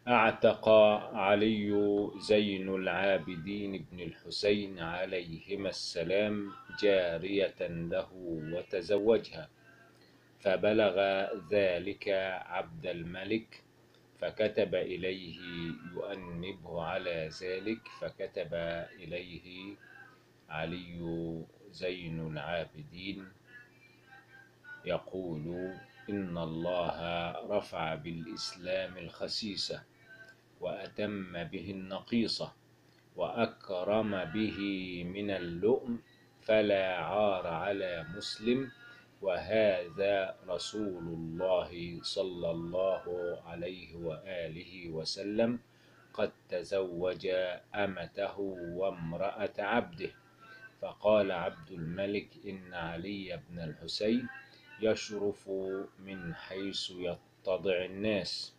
أعتق علي زين العابدين بن الحسين عليهما السلام جارية له وتزوجها، فبلغ ذلك عبد الملك فكتب إليه يؤنبه على ذلك، فكتب إليه علي زين العابدين يقول: إن الله رفع بالإسلام الخسيسة وأتم به النقيصة وأكرم به من اللؤم، فلا عار على مسلم، وهذا رسول الله صلى الله عليه وآله وسلم قد تزوج أمته وامرأة عبده. فقال عبد الملك: إن علي بن الحسين يشرف من حيث يتضع الناس،